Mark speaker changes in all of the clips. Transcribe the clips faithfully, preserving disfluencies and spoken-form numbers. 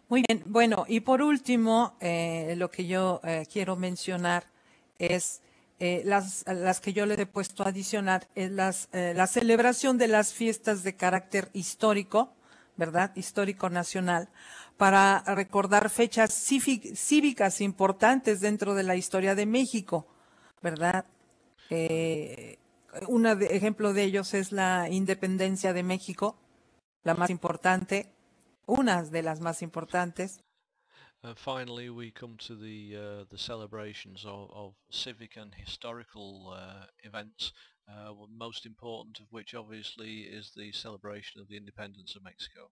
Speaker 1: Muy bien, bueno, y por último, eh, lo que yo eh, quiero mencionar es eh, las, las que yo le he puesto a adicionar, es las, eh, la celebración de las fiestas de carácter histórico, ¿verdad? Histórico nacional, para recordar fechas cívic- cívicas importantes dentro de la historia de México, ¿verdad? Eh, un ejemplo de ellos es la independencia de México, la más importante, una de las más importantes.
Speaker 2: Uh, finally, we come to the uh, the celebrations of, of civic and historical uh, events, uh, most important of which obviously is the celebration of the independence of Mexico.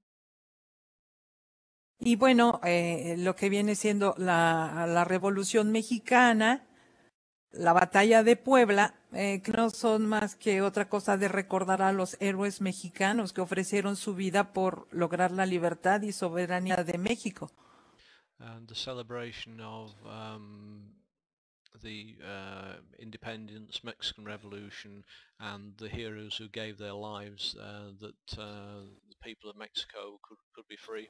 Speaker 1: Y bueno, eh, lo que viene siendo la, la Revolución Mexicana, la Batalla de Puebla, eh, que no son más que otra cosa de recordar a los héroes mexicanos que ofrecieron su vida por lograr la libertad y soberanía de México.
Speaker 2: And the celebration of um, the uh, independence, Mexican Revolution, and the heroes who gave their lives uh, that uh, the people of Mexico could, could be free.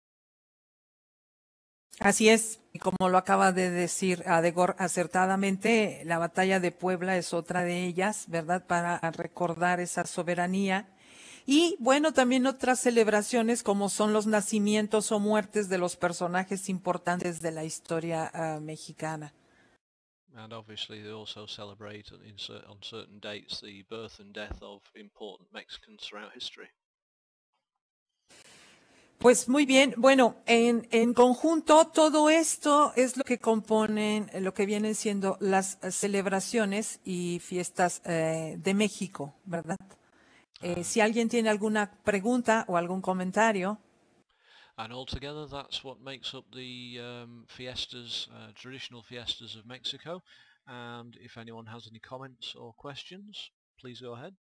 Speaker 1: Así es, y como lo acaba de decir Adegor acertadamente, la batalla de Puebla es otra de ellas, ¿verdad? Para recordar esa soberanía. Y bueno, también otras celebraciones como son los nacimientos o muertes de los personajes importantes de la historia uh, mexicana.
Speaker 2: And obviously they also celebrate in, on certain dates the birth and death of important Mexicans throughout history.
Speaker 1: Pues muy bien, bueno, en, en conjunto todo esto es lo que componen, lo que vienen siendo las celebraciones y fiestas eh, de México, ¿verdad? Eh,
Speaker 2: Uh,
Speaker 1: si alguien tiene alguna pregunta o algún comentario.
Speaker 2: And altogether that's what makes up the um, fiestas, uh, traditional fiestas of Mexico. And if anyone has any comments or questions, please go ahead.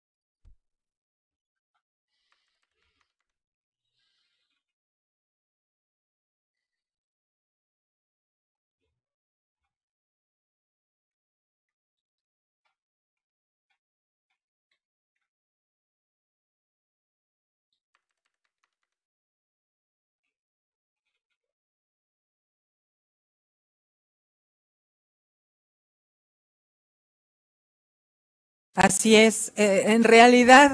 Speaker 1: Así es, eh, en realidad,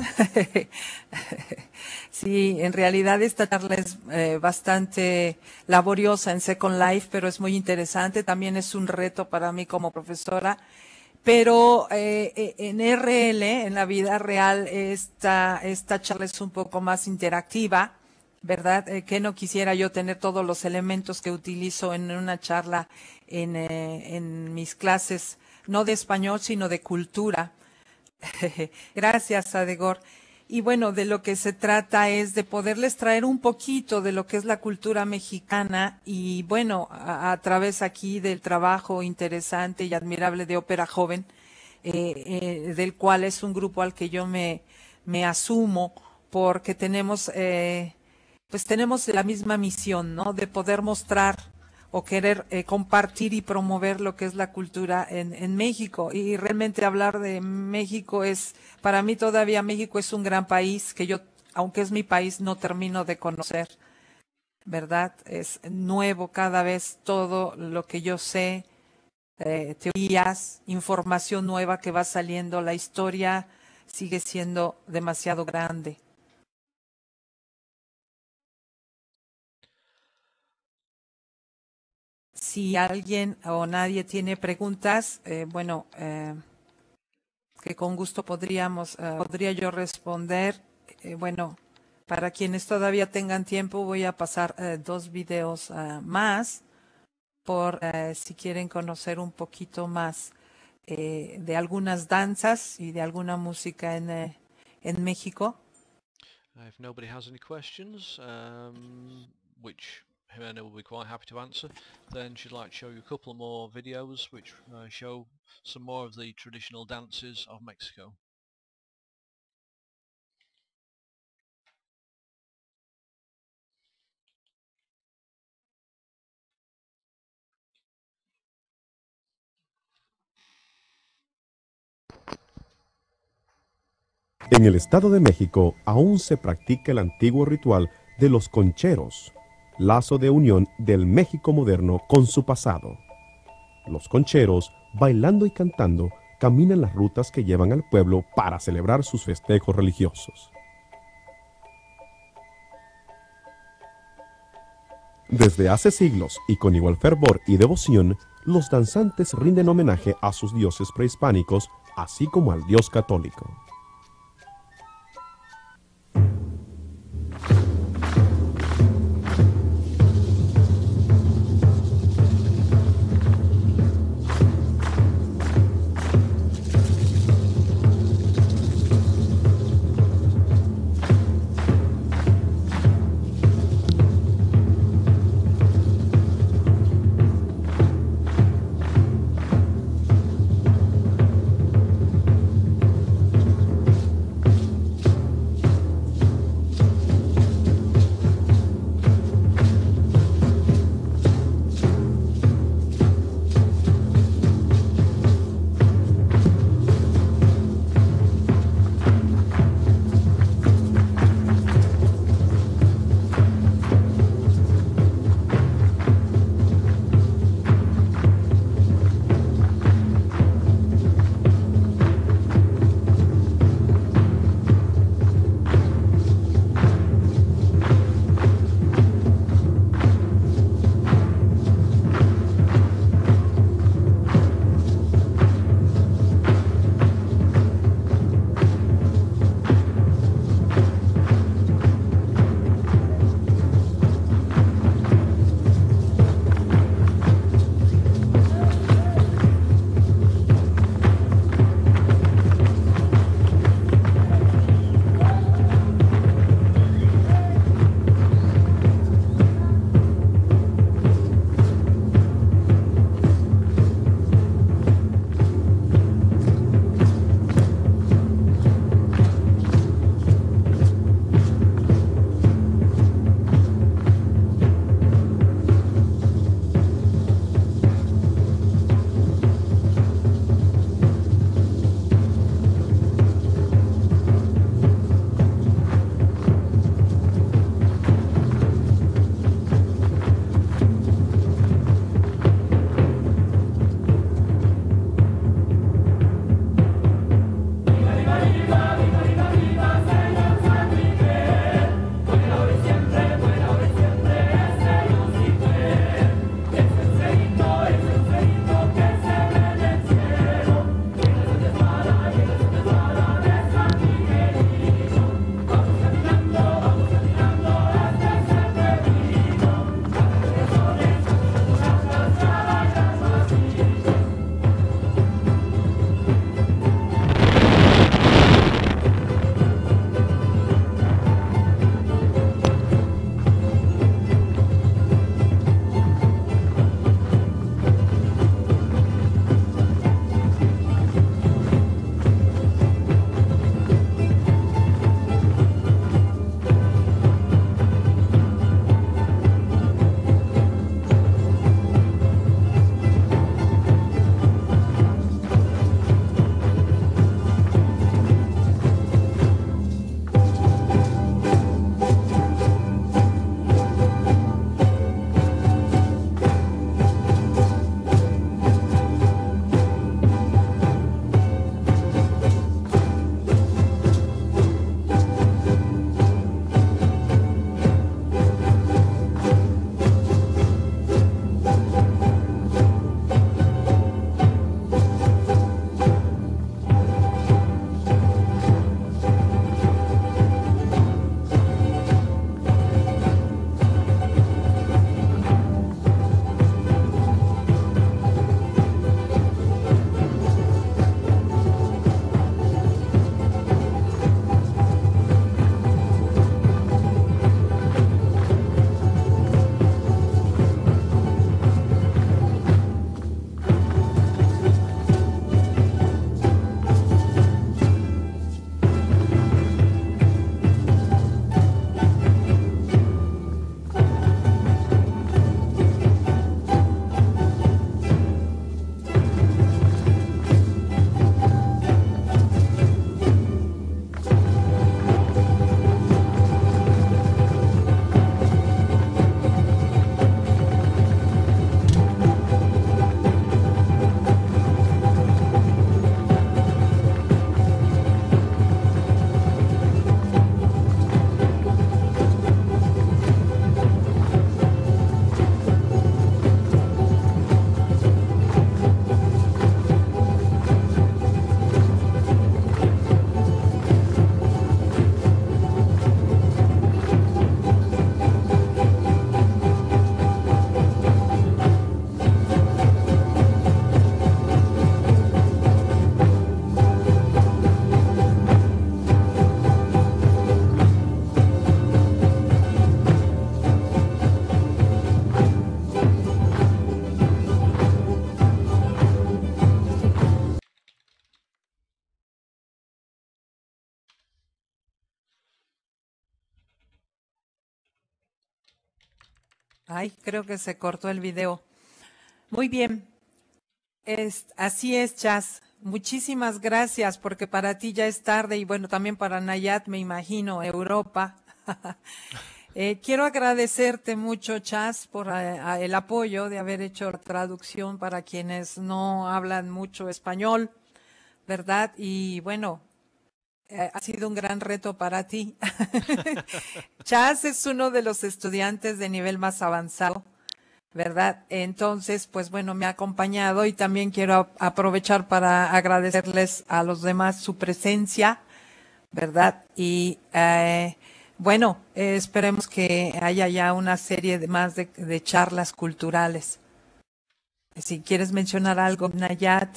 Speaker 1: sí, en realidad esta charla es eh, bastante laboriosa en Second Life, pero es muy interesante, también es un reto para mí como profesora, pero eh, en R L, en la vida real, esta, esta charla es un poco más interactiva, ¿verdad? Eh, que no quisiera yo tener todos los elementos que utilizo en una charla en, eh, en mis clases, no de español, sino de cultura. Gracias, Adegor. Y bueno, de lo que se trata es de poderles traer un poquito de lo que es la cultura mexicana y bueno, a, a través aquí del trabajo interesante y admirable de Ópera Joven, eh, eh, del cual es un grupo al que yo me, me asumo porque tenemos, eh, pues tenemos la misma misión, ¿no? De poder mostrar o querer eh, compartir y promover lo que es la cultura en, en México. Y realmente hablar de México es, para mí todavía México es un gran país que yo, aunque es mi país, no termino de conocer, ¿verdad? Es nuevo cada vez todo lo que yo sé, eh, teorías, información nueva que va saliendo, la historia sigue siendo demasiado grande. Si alguien o nadie tiene preguntas, eh, bueno, eh, que con gusto podríamos, uh, podría yo responder. Eh, bueno, para quienes todavía tengan tiempo, voy a pasar uh, dos videos uh, más por uh, si quieren conocer un poquito más eh, de algunas danzas y de alguna música en, eh, en México.
Speaker 2: Uh, if nobody has any questions, um, which Jimena will be quite happy to answer, then she'd like to show you a couple more videos which uh, show some more of the traditional dances of Mexico.
Speaker 3: En el Estado de México aún se practica el antiguo ritual de los concheros, lazo de unión del México moderno con su pasado. Los concheros, bailando y cantando, caminan las rutas que llevan al pueblo para celebrar sus festejos religiosos. Desde hace siglos y con igual fervor y devoción, los danzantes rinden homenaje a sus dioses prehispánicos, así como al Dios católico.
Speaker 1: Ay, creo que se cortó el video. Muy bien. Es, así es, Chas. Muchísimas gracias, porque para ti ya es tarde y bueno, también para Nayat, me imagino, Europa. eh, quiero agradecerte mucho, Chas, por eh, el apoyo de haber hecho la traducción para quienes no hablan mucho español, ¿verdad? Y bueno, eh, ha sido un gran reto para ti. Chas es uno de los estudiantes de nivel más avanzado, ¿verdad? Entonces, pues bueno, me ha acompañado y también quiero aprovechar para agradecerles a los demás su presencia, ¿verdad? Y eh, bueno, eh, esperemos que haya ya una serie de más de, de charlas culturales. Si quieres mencionar algo, Nayat.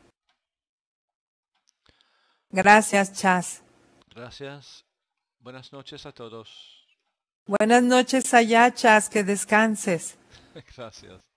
Speaker 1: Gracias, Chas.
Speaker 2: Gracias. Buenas noches a todos.
Speaker 1: Buenas noches allá, Chas, que descanses.
Speaker 2: Gracias.